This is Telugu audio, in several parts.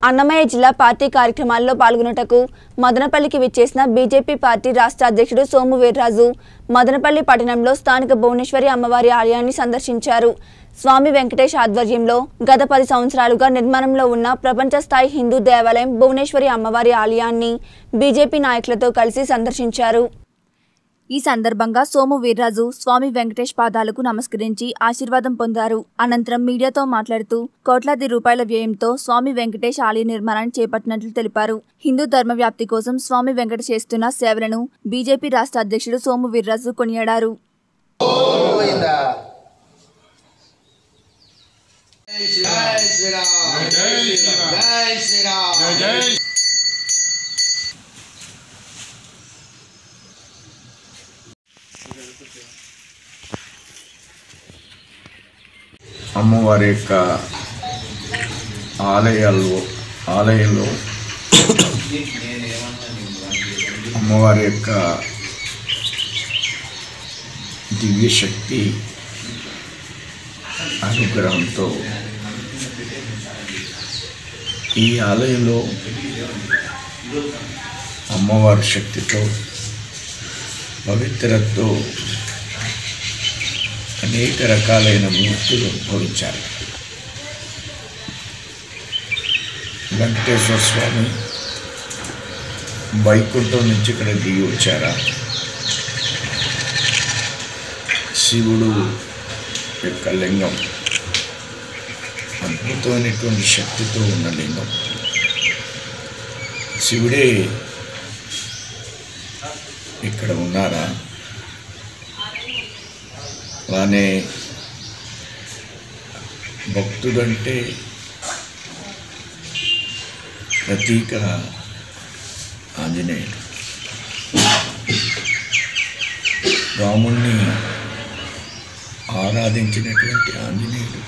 అన్నమయ్య జిల్లా పార్టీ కార్యక్రమాల్లో పాల్గొనుటకు మదనపల్లికి విచ్చేసిన బీజేపీ పార్టీ రాష్ట్ర అధ్యక్షుడు సోము వీర్రాజు మదనపల్లి పట్టణంలో స్థానిక భువనేశ్వరి అమ్మవారి ఆలయాన్ని సందర్శించారు. స్వామి వెంకటేష్ ఆధ్వర్యంలో గత 10 సంవత్సరాలుగా నిర్మాణంలో ఉన్న ప్రపంచ స్థాయి హిందూ దేవాలయం భువనేశ్వరి అమ్మవారి ఆలయాన్ని బీజేపీ నాయకులతో కలిసి సందర్శించారు. ఈ సందర్భంగా సోము వీర్రాజు స్వామి వెంకటేష్ పాదాలకు నమస్కరించి ఆశీర్వాదం పొందారు. అనంతరం మీడియాతో మాట్లాడుతూ కోట్లాది రూపాయల వ్యయంతో స్వామి వెంకటేష్ ఆలయ నిర్మాణాన్ని చేపట్టినట్లు తెలిపారు. హిందూ ధర్మ వ్యాప్తి కోసం స్వామి వెంకటేష్ చేస్తున్న సేవలను బీజేపీ రాష్ట్ర అధ్యక్షుడు సోము వీర్రాజు కొనియాడారు. అమ్మవారి యొక్క ఆలయంలో అమ్మవారి యొక్క దివ్యశక్తి అనుగ్రహంతో ఈ ఆలయంలో అమ్మవారి శక్తితో పవిత్రతతో అనేక రకాలైన మూర్తులు ఉద్భవించారు. వెంకటేశ్వర స్వామి వైకుంఠం నుంచి ఇక్కడ దిగి వచ్చారా, శివుడు యొక్క లింగం అద్భుతమైనటువంటి శక్తితో ఉన్న లింగం, శివుడే ఇక్కడ ఉన్నారా? అలానే భక్తుడంటే ప్రతీక ఆంజనేయుడు. రాముణ్ణి ఆరాధించినటువంటి ఆంజనేయుడు,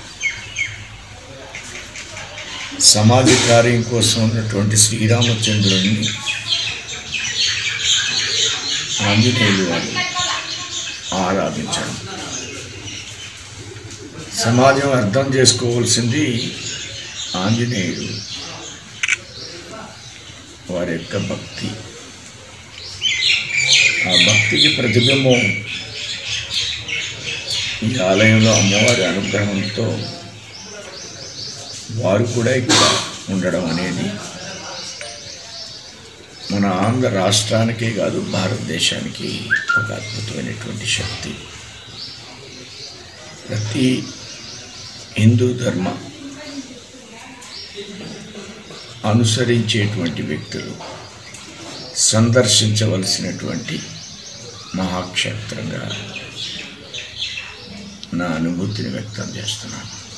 సమాజ కార్యం కోసం ఉన్నటువంటి శ్రీరామచంద్రుడిని ఆంజనేయుడు వారు ఆరాధించడం. సమాజం అర్థం చేసుకోవాల్సింది ఆంజనేయుడు వారి యొక్క భక్తి. ఆ భక్తికి ప్రతిబింబం ఈ ఆలయంలో అమ్మవారి అనుగ్రహంతో వారు కూడా ఇక్కడ ఉండడం అనేది మన ఆంధ్ర రాష్ట్రానికే కాదు భారతదేశానికి ఒక అద్భుతమైనటువంటి శక్తి. ప్రతి హిందూ ధర్మ అనుసరించేటువంటి వ్యక్తులు సందర్శించవలసినటువంటి మహాక్షేత్రంగా నా అనుభూతిని వ్యక్తం చేస్తున్నాను.